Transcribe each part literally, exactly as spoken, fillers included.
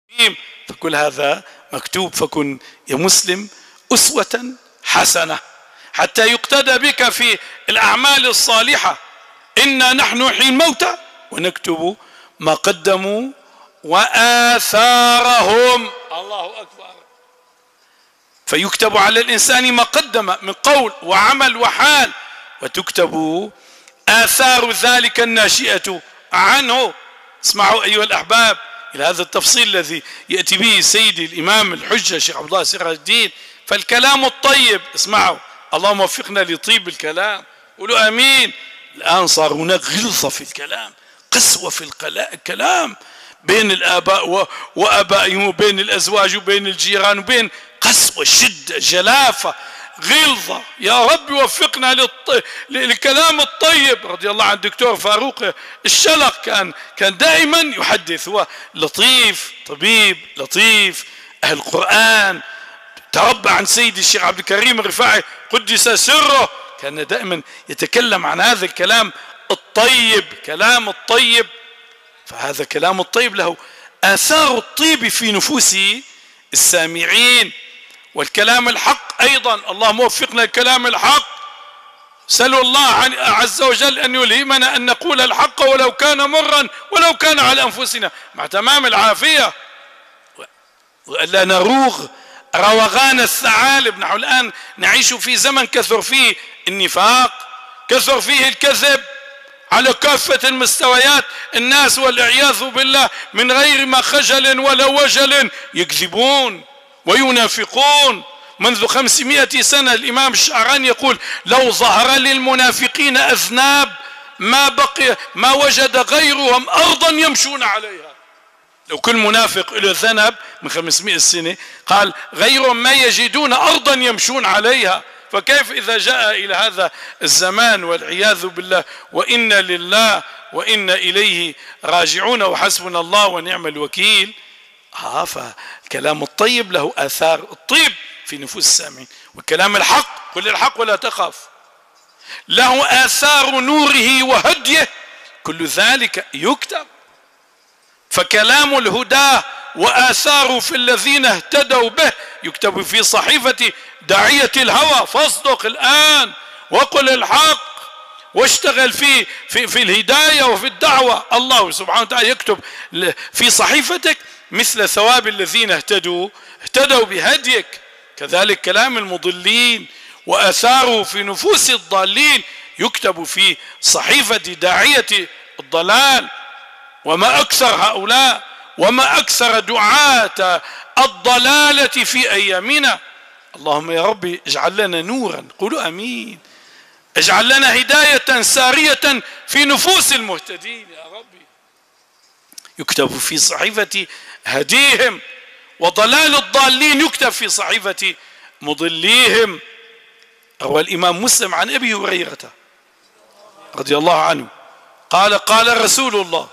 فكل هذا مكتوب. فكن يا مسلم أسوة حسنة حتى يقتدى بك في الأعمال الصالحة. إنا نحن نحيي الموتى ونكتب ما قدموا وآثارهم. الله أكبر. فيكتب على الإنسان ما قدم من قول وعمل وحال، وتكتب آثار ذلك الناشئة عنه. اسمعوا أيها الأحباب إلى هذا التفصيل الذي يأتي به سيدي الإمام الحجة شيخ عبد الله سراج الدين. فالكلام الطيب، اسمعوا، اللهم وفقنا لطيب الكلام، قولوا آمين. الآن صار هناك غلظة في الكلام، قسوة في الكلام بين الآباء وآبائهم وبين الأزواج وبين الجيران، وبين قسوة، شدة، جلافة، غلظة. يا رب وفقنا للط... للكلام الطيب. رضي الله عن الدكتور فاروق الشلق، كان كان دائما يحدث، هو لطيف، طبيب لطيف، أهل القرآن، تربى عن سيدي الشيخ عبد الكريم الرفاعي قدس سره، كان دائما يتكلم عن هذا الكلام الطيب، كلام الطيب. فهذا كلام الطيب له آثار الطيب في نفوس السامعين. والكلام الحق أيضا، اللهم وفقنا الكلام الحق. سألوا الله عز وجل أن يلهمنا أن نقول الحق ولو كان مرا ولو كان على أنفسنا، مع تمام العافية، وألا نروغ روغان الثعالب. نحن الآن نعيش في زمن كثر فيه النفاق، كثر فيه الكذب على كافة المستويات. الناس والعياذ بالله من غير ما خجل ولا وجل يكذبون وينافقون. منذ خمسمائة سنة الإمام الشعراني يقول: لو ظهر للمنافقين أذناب ما بقي ما وجد غيرهم أرضا يمشون عليها. لو كل منافق له ذنب من خمسمائة سنة، قال غيرهم ما يجدون أرضا يمشون عليها. فكيف إذا جاء إلى هذا الزمان والعياذ بالله، وإنا لله وإنا إليه راجعون وحسبنا الله ونعم الوكيل. آه فالكلام الطيب له آثار الطيب في نفوس السامعين، والكلام الحق، قل الحق ولا تخاف، له آثار نوره وهديه، كل ذلك يكتب. فكلام الهدى وآثاره في الذين اهتدوا به يكتب في صحيفة داعية الهوى. فاصدق الآن وقل الحق واشتغل في في في الهداية وفي الدعوة. الله سبحانه وتعالى يكتب في صحيفتك مثل ثواب الذين اهتدوا اهتدوا بهديك. كذلك كلام المضلين وآثاره في نفوس الضالين يكتب في صحيفة داعية الضلال. وما أكثر هؤلاء وما أكثر دعاة الضلالة في أيامنا. اللهم يا ربي اجعل لنا نورا، قولوا أمين، اجعل لنا هداية سارية في نفوس المهتدين يا ربي. يكتب في صحيفة هديهم، وضلال الضالين يكتب في صحيفة مضليهم. روى الإمام مسلم عن أبي هريرة رضي الله عنه قال: قال رسول الله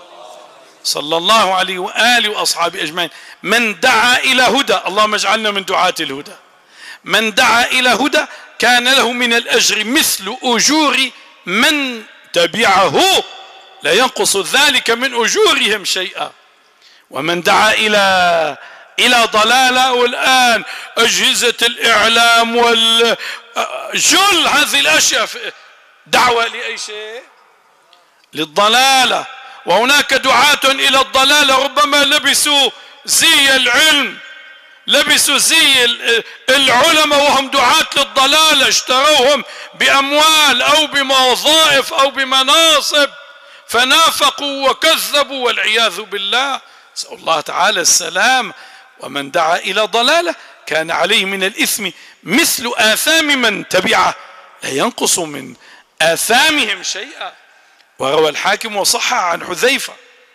صلى الله عليه وآله وأصحابه أجمعين: من دعا إلى هدى، اللهم اجعلنا من دعاة الهدى، من دعا إلى هدى كان له من الأجر مثل أجور من تبعه، لا ينقص ذلك من أجورهم شيئا. ومن دعا إلى إلى ضلالة، والآن أجهزة الإعلام والجل هذه الأشياء دعوة لأي شيء؟ للضلالة. وهناك دعاة إلى الضلالة ربما لبسوا زي العلم، لبسوا زي العلماء وهم دعاة للضلالة، اشتروهم بأموال أو بوظائف أو بمناصب، فنافقوا وكذبوا والعياذ بالله، نسأل الله تعالى السلام. ومن دعا إلى ضلالة كان عليه من الإثم مثل آثام من تبعه، لا ينقص من آثامهم شيئا. وروى الحاكم وصح عن حذيفة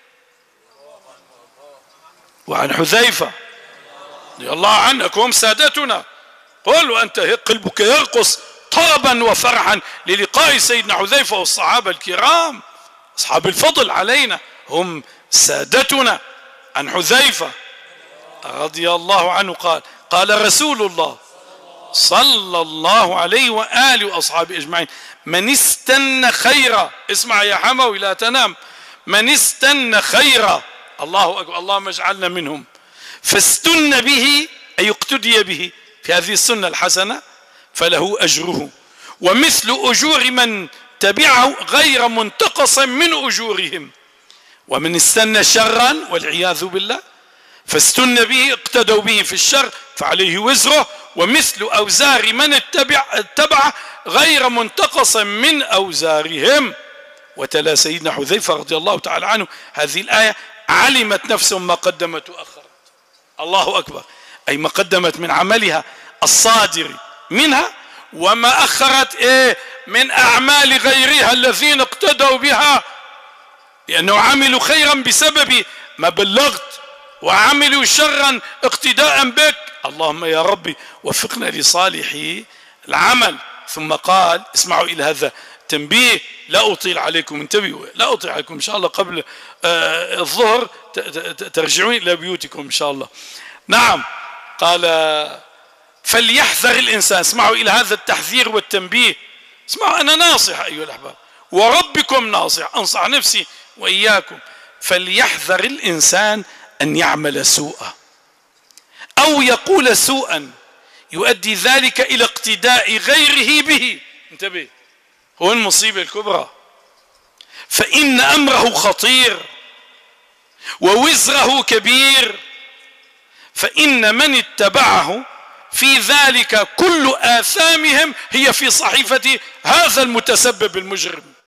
وعن حذيفة رضي الله عنك، هم سادتنا، قل وأنت قلبك يرقص طربا وفرحا للقاء سيدنا حذيفة والصحابة الكرام أصحاب الفضل علينا، هم سادتنا. عن حذيفة رضي الله عنه قال: قال رسول الله صلى الله عليه وآله وأصحابه أجمعين: من استنى خيرا، اسمع يا حموي لا تنام، من استنى خيرا الله أكبر، اللهم اجعلنا منهم. فاستن به أي اقتدي به في هذه السنة الحسنة فله أجره ومثل أجور من تبعه غير منتقص من أجورهم. ومن استنى شرا والعياذ بالله فاستن به اقتدوا به في الشر فعليه وزره ومثل أوزار من اتبع اتبعه غير منتقص من أوزارهم. وتلا سيدنا حذيفة رضي الله تعالى عنه هذه الآية: علمت نفس ما قدمت وأخرت. الله أكبر، أي ما قدمت من عملها الصادر منها وما أخرت إيه من أعمال غيرها الذين اقتدوا بها، لأنه عملوا خيرا بسبب ما بلغت وعملوا شرا اقتداء بك. اللهم يا ربي وفقنا لصالح العمل. ثم قال، اسمعوا إلى هذا تنبيه لا أطيل عليكم، انتبهوا لا أطيل عليكم إن شاء الله، قبل آه الظهر ترجعون إلى بيوتكم إن شاء الله. نعم، قال فليحذر الإنسان. اسمعوا إلى هذا التحذير والتنبيه. اسمعوا، أنا ناصح أيها الأحباب وربكم ناصح، أنصح نفسي وإياكم. فليحذر الإنسان أن يعمل سوءا أو يقول سوءا يؤدي ذلك إلى اقتداء غيره به. انتبه، هو المصيبة الكبرى. فإن أمره خطير ووزره كبير، فإن من اتبعه في ذلك كل آثامهم هي في صحيفة هذا المتسبب المجرم.